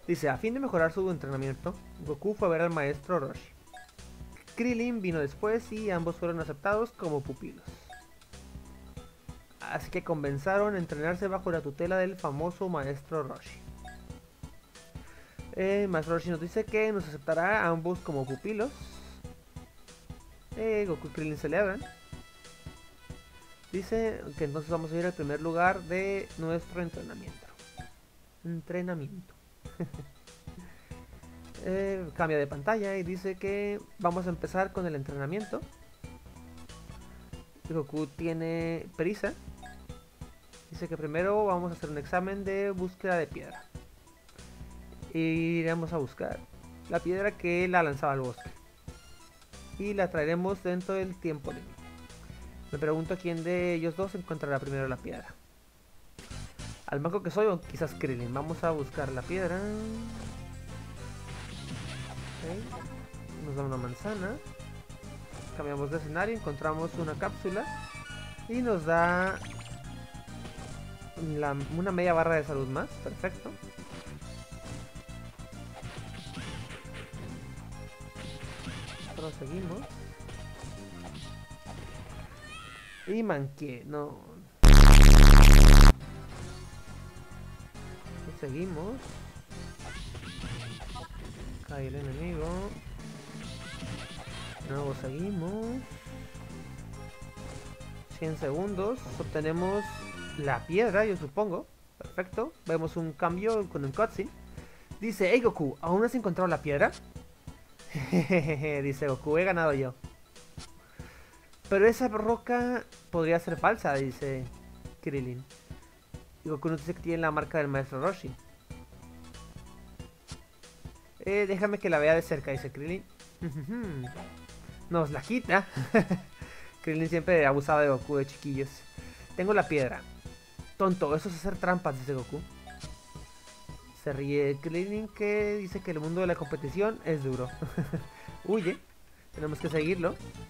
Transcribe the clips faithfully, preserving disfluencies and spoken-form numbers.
Dice, a fin de mejorar su entrenamiento, Goku fue a ver al maestro Roshi. Krillin vino después y ambos fueron aceptados como pupilos. Así que comenzaron a entrenarse bajo la tutela del famoso maestro Roshi. Eh, maestro Roshi nos dice que nos aceptará a ambos como pupilos. Eh, Goku y Krillin celebran. Dice que entonces vamos a ir al primer lugar de nuestro entrenamiento. Entrenamiento. eh, cambia de pantalla y dice que vamos a empezar con el entrenamiento. Goku tiene prisa. Dice que primero vamos a hacer un examen de búsqueda de piedra. Y iremos a buscar la piedra que él ha lanzado al bosque. Y la traeremos dentro del tiempo límite. Me pregunto quién de ellos dos encontrará primero la piedra. Al manco que soy o quizás Krillin. Vamos a buscar la piedra. Okay. Nos da una manzana. Cambiamos de escenario, encontramos una cápsula. Y nos da la, una media barra de salud más. Perfecto. Proseguimos. Y manqué, no. Y seguimos. Cae el enemigo. Luego seguimos. cien segundos. Obtenemos la piedra, yo supongo. Perfecto. Vemos un cambio con un cutscene. Dice, hey Goku, ¿aún no has encontrado la piedra? Dice Goku, he ganado yo. Pero esa roca podría ser falsa, dice Krillin. Y Goku nos dice que tiene la marca del maestro Roshi. Eh, déjame que la vea de cerca, dice Krillin. Nos la quita. Krillin siempre abusaba de Goku de chiquillos. Tengo la piedra. Tonto, eso es hacer trampas, dice Goku. Se ríe Krillin, que dice que el mundo de la competición es duro. Huye. Tenemos que seguirlo.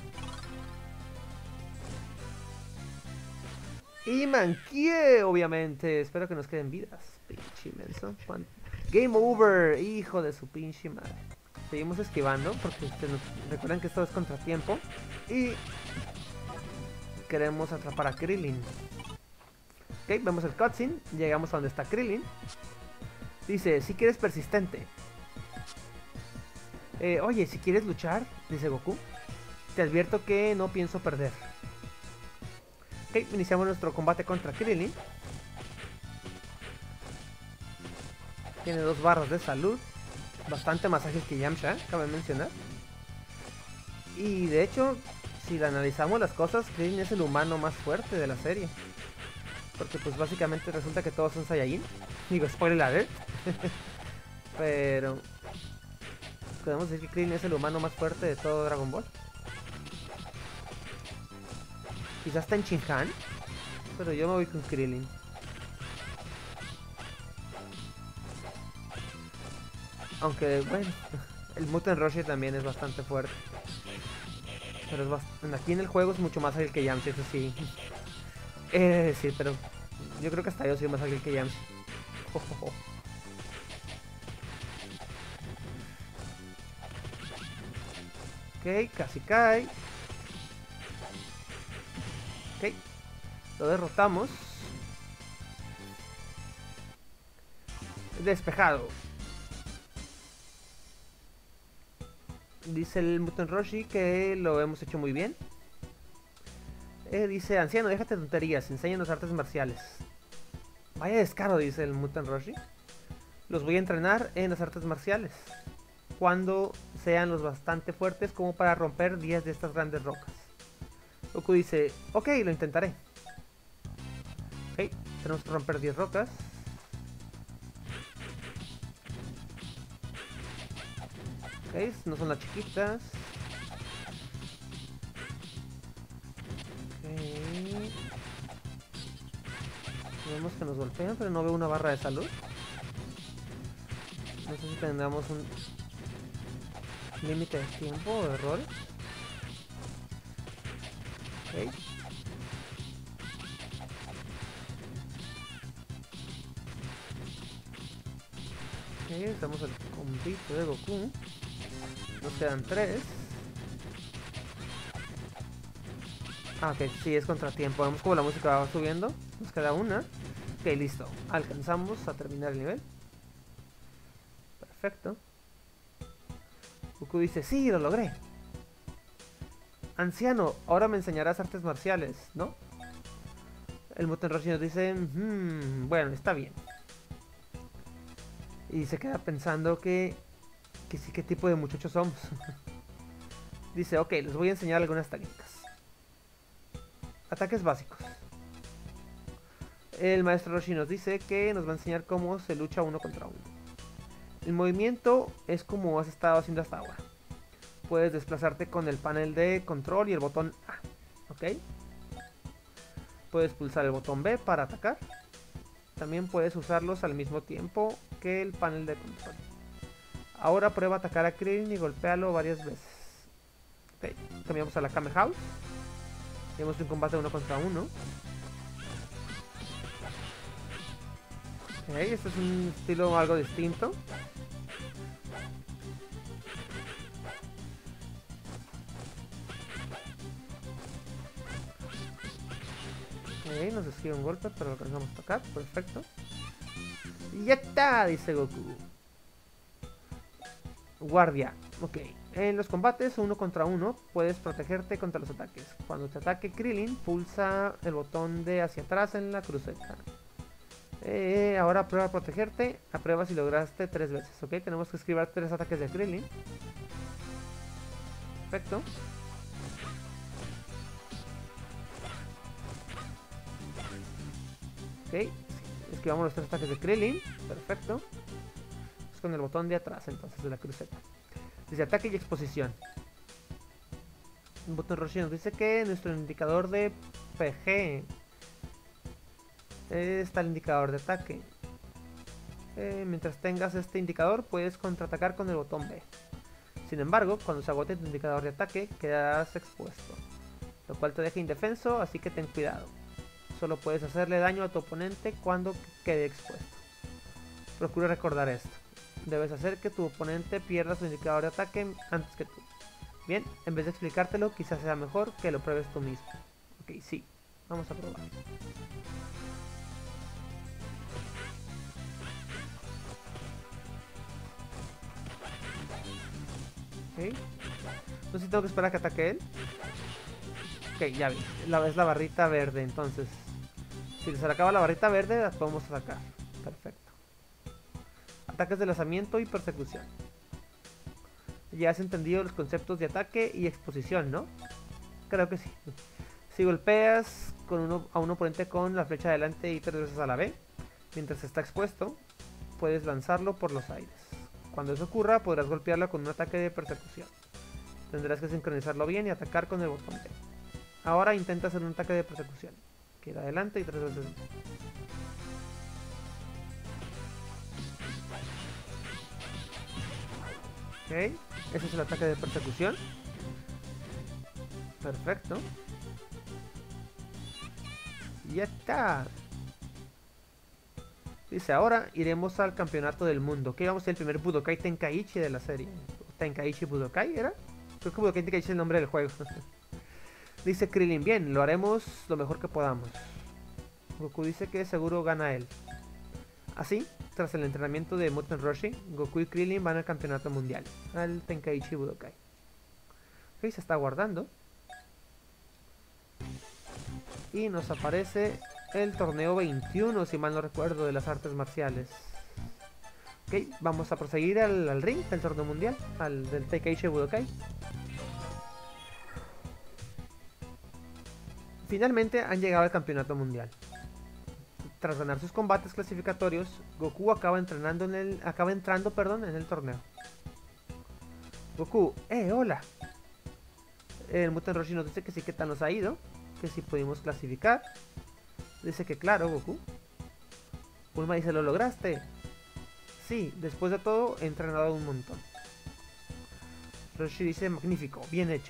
Y manqué, obviamente. Espero que nos queden vidas. Pinche inmenso. Game over, hijo de su pinche madre. Seguimos esquivando porque ustedes nos recuerdan que esto es contratiempo. Y queremos atrapar a Krillin. Ok, vemos el cutscene. Llegamos a donde está Krillin. Dice, si quieres persistente. Eh, oye, si quieres luchar, dice Goku. Te advierto que no pienso perder. Ok, iniciamos nuestro combate contra Krillin. Tiene dos barras de salud. Bastante más ágil que Yamcha, cabe mencionar. Y de hecho, si analizamos las cosas, Krillin es el humano más fuerte de la serie. Porque pues básicamente resulta que todos son Saiyajin. Digo, spoiler alert. Pero podemos decir que Krillin es el humano más fuerte de todo Dragon Ball. Quizás está en Shinhan, pero yo me voy con Krillin. Aunque, bueno, el Muten Roshi también es bastante fuerte. Pero es bastante, aquí en el juego es mucho más ágil que Yamcha, eso sí. Eh, sí, pero yo creo que hasta yo soy más ágil que Yamcha. Oh, oh, oh. Ok, casi cae. Ok, lo derrotamos. Despejado. Dice el Muten Roshi que lo hemos hecho muy bien. Eh, dice, anciano, déjate de tonterías, enséñanos artes marciales. Vaya descaro, dice el Muten Roshi. Los voy a entrenar en las artes marciales cuando sean los bastante fuertes como para romper diez de estas grandes rocas. Goku dice, ok, lo intentaré. Ok, tenemos que romper diez rocas. Ok, no son las chiquitas. Ok. Vemos que nos golpean, pero no veo una barra de salud. No sé si tengamos un límite de tiempo o de errores. Ok. Ok. estamos el combito de Goku. Nos quedan tres. Ah, ok, sí, es contratiempo. Vemos como la música va subiendo. Nos queda una. Ok, listo. Alcanzamos a terminar el nivel. Perfecto. Goku dice, sí, lo logré. Anciano, ahora me enseñarás artes marciales, ¿no? El Muten Roshi nos dice, mmm, bueno, está bien. Y se queda pensando que, que sí, qué tipo de muchachos somos. Dice, ok, les voy a enseñar algunas técnicas. Ataques básicos. El maestro Roshi nos dice que nos va a enseñar cómo se lucha uno contra uno. El movimiento es como has estado haciendo hasta ahora. Puedes desplazarte con el panel de control y el botón A. ¿Ok? Puedes pulsar el botón B para atacar. También puedes usarlos al mismo tiempo que el panel de control. Ahora prueba a atacar a Krillin y golpéalo varias veces. Ok, cambiamos a la Kame House. Tenemos un combate uno contra uno. Ok, este es un estilo algo distinto. Ok, nos esquiva un golpe, pero lo alcanzamos a tocar. Perfecto. ¡Ya está! Dice Goku. Guardia. Ok. En los combates uno contra uno puedes protegerte contra los ataques. Cuando te ataque Krillin, pulsa el botón de hacia atrás en la cruceta. Eh, ahora prueba a protegerte. A prueba si lograste tres veces. Ok, tenemos que esquivar tres ataques de Krillin. Perfecto. Ok, esquivamos los tres ataques de Krillin. Perfecto. Es con el botón de atrás entonces de la cruceta. Dice ataque y exposición. El botón Roshi nos dice que nuestro indicador de P G está el indicador de ataque. Eh, mientras tengas este indicador puedes contraatacar con el botón B. Sin embargo, cuando se agote tu indicador de ataque quedarás expuesto, lo cual te deja indefenso, así que ten cuidado. Solo puedes hacerle daño a tu oponente cuando quede expuesto. Procura recordar esto. Debes hacer que tu oponente pierda su indicador de ataque antes que tú. Bien, en vez de explicártelo, quizás sea mejor que lo pruebes tú mismo. Ok, sí, vamos a probar. Ok, no sé si tengo que esperar a que ataque él. Ok, ya vi, la, es la barrita verde, entonces si se le acaba la barrita verde, las podemos sacar. Perfecto. Ataques de lanzamiento y persecución. Ya has entendido los conceptos de ataque y exposición, ¿no? Creo que sí. Si golpeas con uno, a un oponente con la flecha adelante y tres veces a la B, mientras está expuesto, puedes lanzarlo por los aires. Cuando eso ocurra, podrás golpearlo con un ataque de persecución. Tendrás que sincronizarlo bien y atacar con el botón B. Ahora intenta hacer un ataque de persecución. Queda adelante y tres veces. Ok, ese es el ataque de persecución. Perfecto. Ya está. Dice, ahora iremos al campeonato del mundo. Que vamos a ser el primer Budokai Tenkaichi de la serie. Tenkaichi Budokai, ¿era? Creo que Budokai Tenkaichi es el nombre del juego. Dice Krillin, bien, lo haremos lo mejor que podamos. Goku dice que seguro gana él. Así, tras el entrenamiento de Muten Roshi, Goku y Krillin van al campeonato mundial, al Tenkaichi Budokai. Ok, se está guardando. Y nos aparece el torneo veintiuno, si mal no recuerdo, de las artes marciales. Ok, vamos a proseguir al, al ring del torneo mundial, al del Tenkaichi Budokai. Finalmente han llegado al campeonato mundial. Tras ganar sus combates clasificatorios, Goku acaba entrenando en el, acaba entrando, perdón, en el torneo. Goku, eh, hola. El Muten Roshi nos dice que sí, que tal nos ha ido, que si pudimos clasificar. Dice que claro, Goku. Bulma dice, ¿lo lograste? Sí, después de todo he entrenado un montón. Roshi dice, magnífico, bien hecho.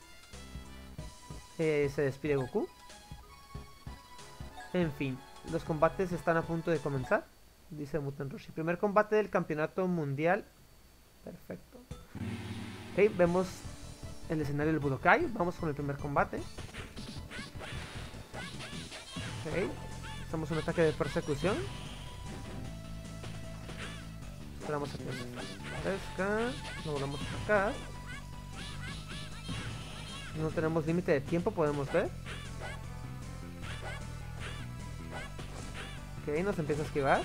Eh, se despide Goku. En fin, los combates están a punto de comenzar. dice Muten Roshi. Primer combate del campeonato mundial. Perfecto. Ok, vemos el escenario del Budokai. Vamos con el primer combate. Ok, hacemos un ataque de persecución. Esperamos a que aparezca. Lo volvemos a atacar. No tenemos límite de tiempo, podemos ver. Ok, nos empieza a esquivar.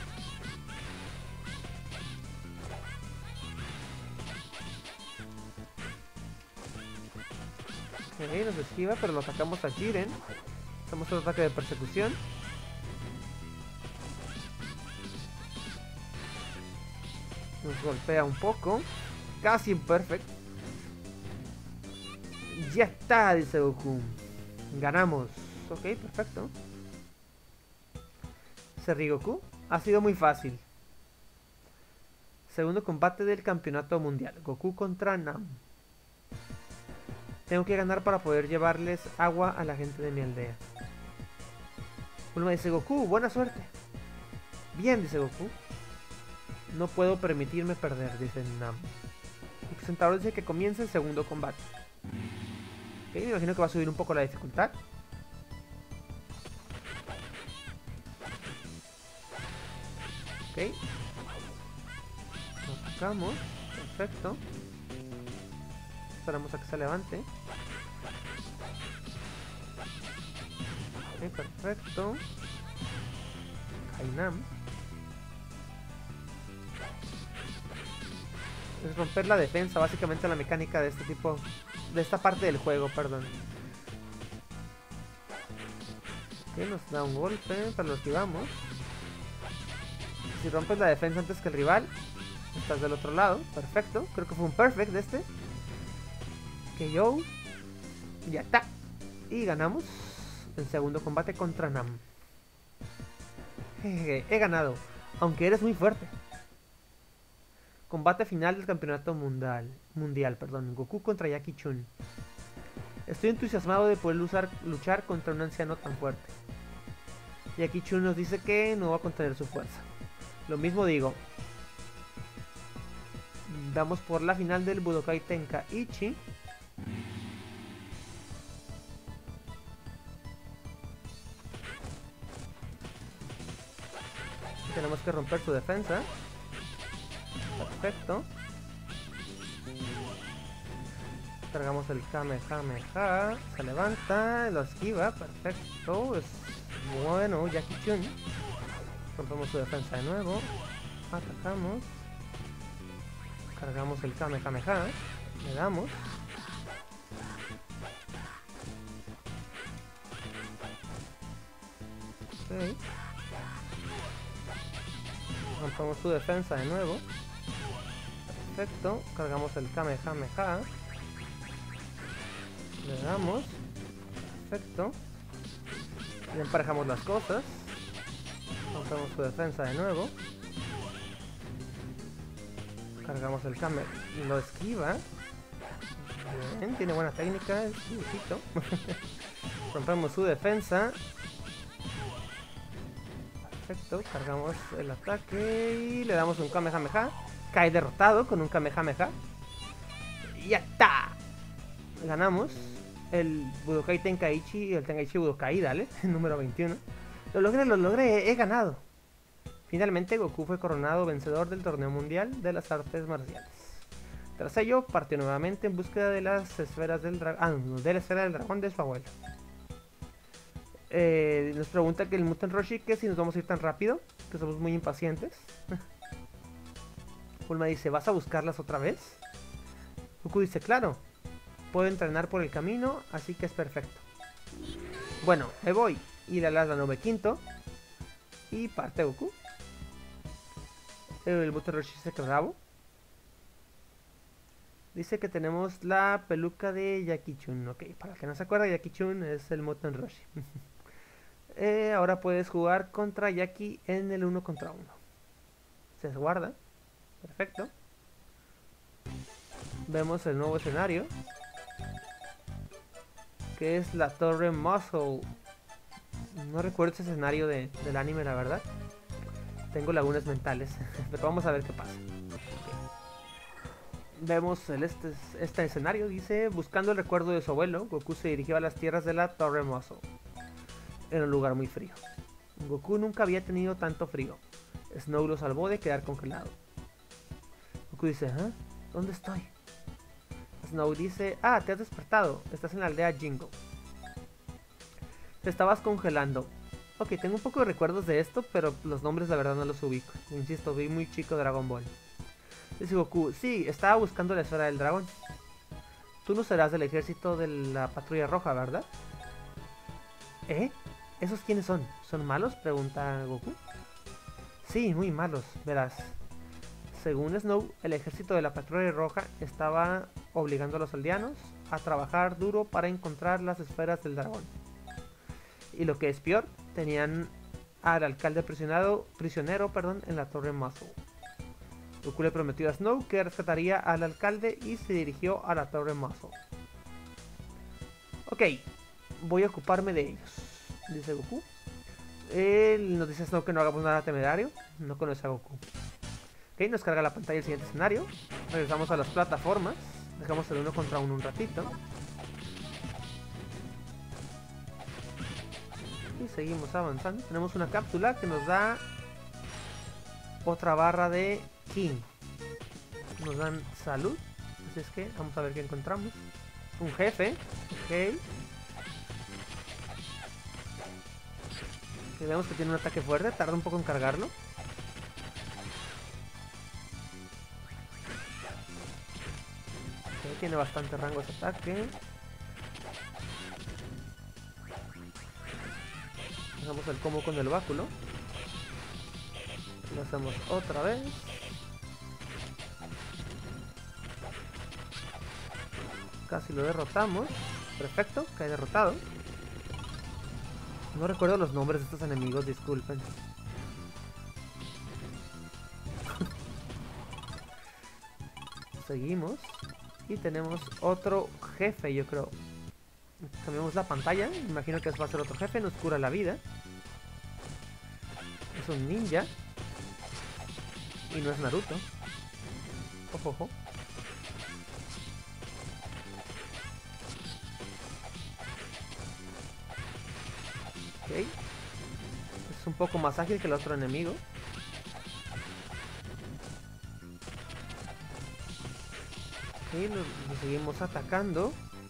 Ok, nos esquiva, pero lo atacamos a Jiren. Hacemos un ataque de persecución. Nos golpea un poco. Casi perfecto. Ya está, dice Goku. Ganamos. Ok, perfecto. Dice Rigoku. Ha sido muy fácil. Segundo combate del campeonato mundial. Goku contra Nam. Tengo que ganar para poder llevarles agua a la gente de mi aldea. Bulma dice Goku, buena suerte. Bien, dice Goku. No puedo permitirme perder, dice Nam. El presentador dice que comience el segundo combate. Ok, me imagino que va a subir un poco la dificultad. Ok. Lo atacamos. Perfecto. Esperamos a que se levante. Ok, perfecto. Kainam. Es romper la defensa, básicamente la mecánica de este tipo, de esta parte del juego, perdón. Ok, nos da un golpe, pero lo esquivamos. Si rompes la defensa antes que el rival, estás del otro lado. Perfecto, creo que fue un perfect de este. Que yo. Ya está. Y ganamos el segundo combate contra Nam. Jejeje, he ganado, aunque eres muy fuerte. Combate final del campeonato mundial. Mundial, perdón. Goku contra Jackie Chun. Estoy entusiasmado de poder luchar, luchar contra un anciano tan fuerte. Jackie Chun nos dice que no va a contener su fuerza. Lo mismo digo. Damos por la final del Budokai Tenkaichi. Tenemos que romper su defensa. Perfecto. Cargamos el Kamehameha. Se levanta, lo esquiva. Perfecto. Es bueno, Jackie Chun. Rompemos su defensa de nuevo. Atacamos. Cargamos el Kamehameha. Le damos. Ok. Rompemos su defensa de nuevo. Perfecto. Cargamos el Kamehameha. Le damos. Perfecto. Y emparejamos las cosas. Rompemos su defensa de nuevo. Cargamos el Kame. Lo esquiva. Bien, tiene buena técnica. Es viejito. Rompemos su defensa. Perfecto. Cargamos el ataque. Y le damos un Kamehameha. Cae derrotado con un Kamehameha. Y ya está. Ganamos el Budokai Tenkaichi y el Tenkaichi Budokai, dale, número veintiuno. Lo logré, lo logré, he ganado. Finalmente Goku fue coronado vencedor del torneo mundial de las artes marciales. Tras ello, partió nuevamente en búsqueda de las esferas del dragón. Ah, no, de la esfera del dragón de su abuelo. Eh, nos pregunta que el Muten Roshi que si nos vamos a ir tan rápido, que somos muy impacientes. Bulma dice, ¿vas a buscarlas otra vez? Goku dice, claro. Puedo entrenar por el camino, así que es perfecto. Bueno, me voy. Y le das la nube quinto. Y parte Goku. El Muten Roshi se queda bravo. Dice que tenemos la peluca de Jackie Chun. Ok, para el que no se acuerda, Jackie Chun es el Muten Roshi. eh, ahora puedes jugar contra Jackie en el uno contra uno. Se guarda. Perfecto. Vemos el nuevo escenario, que es la Torre Muscle. No recuerdo ese escenario de, del anime, la verdad. Tengo lagunas mentales, pero vamos a ver qué pasa. Vemos el este, este escenario, dice, buscando el recuerdo de su abuelo, Goku se dirigió a las tierras de la Torre Muscle. Era un lugar muy frío. Goku nunca había tenido tanto frío. Snow lo salvó de quedar congelado. Goku dice, ¿eh? ¿Dónde estoy? Snow dice, ah, te has despertado, estás en la aldea Jingo. Te estabas congelando. Ok, tengo un poco de recuerdos de esto, pero los nombres la verdad no los ubico. Insisto, vi muy chico Dragon Ball. Dice Goku, sí, estaba buscando la esfera del dragón. Tú no serás del ejército de la patrulla roja, ¿verdad? ¿Eh? ¿Esos quiénes son? ¿Son malos? Pregunta Goku. Sí, muy malos, verás. Según Snow, el ejército de la patrulla roja estaba obligando a los aldeanos a trabajar duro para encontrar las esferas del dragón. Y lo que es peor, tenían al alcalde prisionero, prisionero perdón, en la Torre Muscle. Goku le prometió a Snow que rescataría al alcalde y se dirigió a la Torre Muscle. Ok, voy a ocuparme de ellos, dice Goku. Él nos dice a Snow que no hagamos nada temerario. No conoce a Goku. Ok, nos carga la pantalla el siguiente escenario. Regresamos a las plataformas. Dejamos el uno contra uno un ratito. Y seguimos avanzando. Tenemos una cápsula que nos da otra barra de King. Nos dan salud. Así es que vamos a ver qué encontramos. Un jefe. Ok. Y vemos que tiene un ataque fuerte. Tarda un poco en cargarlo. Okay, tiene bastante rango ese ataque. Hacemos el combo con el báculo. Lo hacemos otra vez. Casi lo derrotamos. Perfecto, cae derrotado. No recuerdo los nombres de estos enemigos, disculpen. Seguimos. Y tenemos otro jefe, yo creo. Cambiamos la pantalla. Imagino que va a ser otro jefe. Nos cura la vida. Es un ninja. Y no es Naruto. Ojo, ojo. Ok. Es un poco más ágil que el otro enemigo. Y lo, lo seguimos atacando.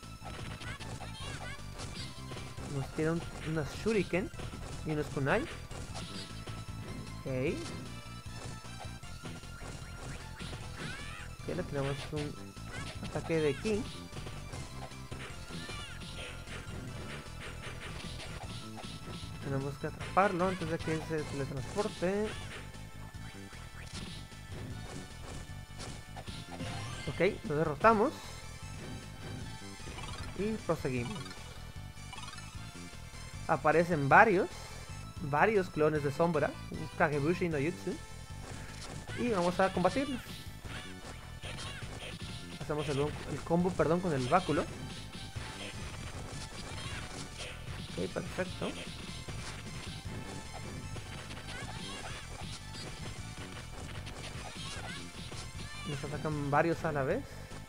Nos tiene un, unas shuriken y unos kunai. Ok. Ok, le tenemos un ataque de King. Tenemos que atraparlo antes de que se teletransporte. Ok, lo derrotamos. Y proseguimos. Aparecen varios, varios clones de sombra, Kagebushi no Jutsu. Y vamos a combatirlos. Hacemos el, el combo, perdón, con el báculo. Ok, perfecto. Nos atacan varios a la vez.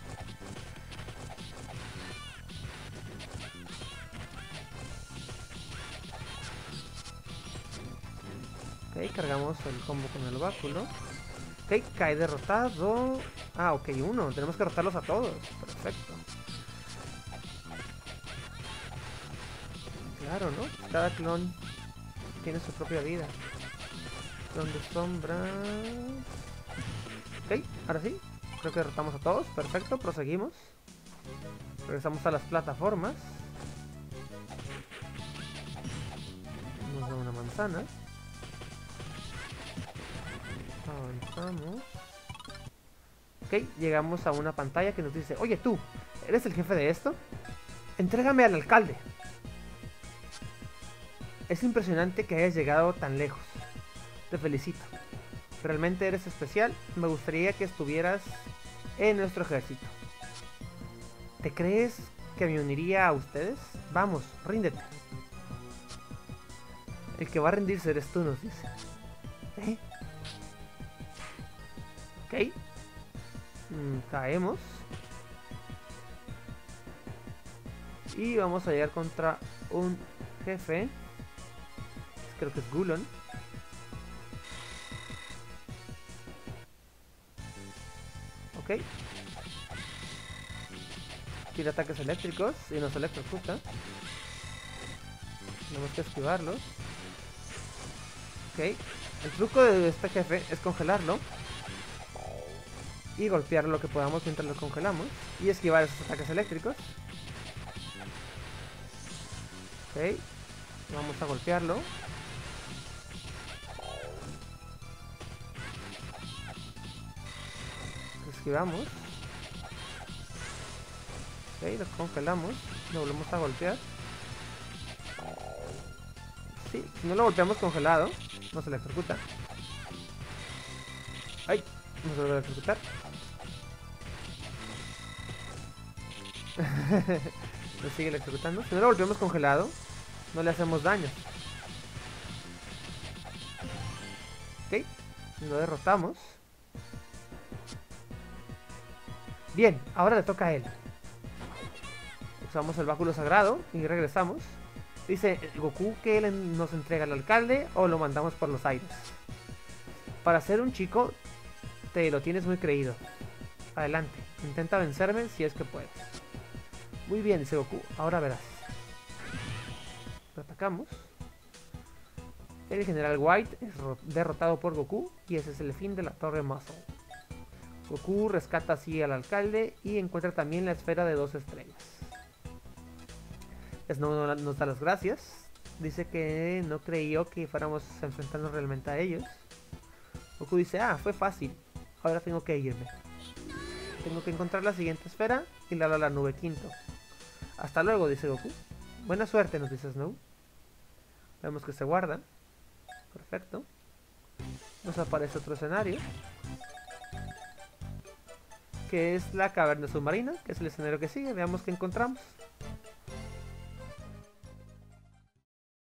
Ok, cargamos el combo con el báculo. Ok, cae derrotado. Ah, ok, uno. Tenemos que derrotarlos a todos. Perfecto. Claro, ¿no? Cada clon tiene su propia vida. Clon de sombra. Ok, ahora sí. Creo que derrotamos a todos. Perfecto, proseguimos. Regresamos a las plataformas. Nos da una manzana. Avanzamos. Ok, llegamos a una pantalla que nos dice: oye tú, ¿eres el jefe de esto? Entrégame al alcalde. Es impresionante que hayas llegado tan lejos. Te felicito. Realmente eres especial. Me gustaría que estuvieras en nuestro ejército. ¿Te crees que me uniría a ustedes? Vamos, ríndete. El que va a rendirse eres tú, nos dice. ¿Eh? Ok. Mm, caemos. Y vamos a llegar contra un jefe. Creo que es Gulon. Ok. Tira ataques eléctricos y nos electrocuta. Tenemos que esquivarlos. Ok. El truco de este jefe es congelarlo y golpear lo que podamos mientras lo congelamos y esquivar esos ataques eléctricos. Ok. Vamos a golpearlo. Esquivamos. Ok, lo congelamos. Lo volvemos a golpear. Sí, si no lo golpeamos congelado, nos electrocuta. ¡Ay! Nos vuelve a electrocutar. Nos sigue electrocutando. Si no lo golpeamos congelado, no le hacemos daño. Ok, lo derrotamos. Bien, ahora le toca a él. Usamos el báculo sagrado y regresamos. Dice Goku que él nos entrega al alcalde o lo mandamos por los aires. Para ser un chico, te lo tienes muy creído. Adelante, intenta vencerme si es que puedes. Muy bien, dice Goku, ahora verás. Lo atacamos. El general White es derrotado por Goku y ese es el fin de la Torre Muscle. Goku rescata así al alcalde y encuentra también la esfera de dos estrellas. Snow nos da las gracias. Dice que no creyó que fuéramos a enfrentarnos realmente a ellos. Goku dice, ah, fue fácil. Ahora tengo que irme. Tengo que encontrar la siguiente esfera y darle a la nube quinto. Hasta luego, dice Goku. Buena suerte, nos dice Snow. Vemos que se guarda. Perfecto. Nos aparece otro escenario, que es la caverna submarina, que es el escenario que sigue. Veamos qué encontramos.